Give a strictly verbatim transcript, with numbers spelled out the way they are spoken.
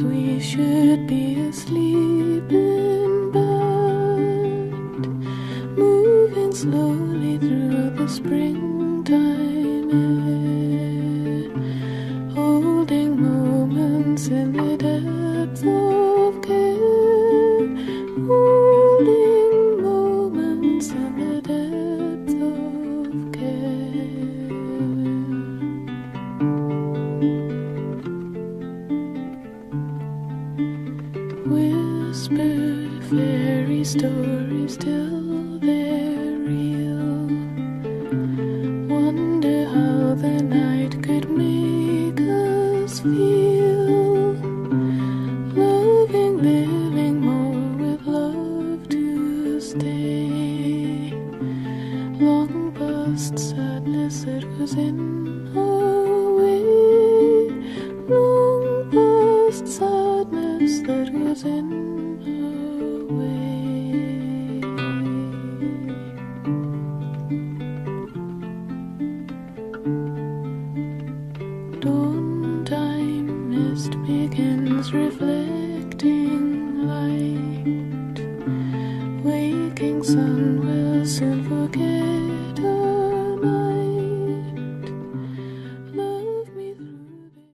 as we should be asleep in bed, moving slowly through the springtime air, holding moments in the depths of care, holding moments in the depths of care. Whisper fairy stories till they're real. Wonder how the night could make us feel. Loving, living more with love to stay. Long past sadness that was in our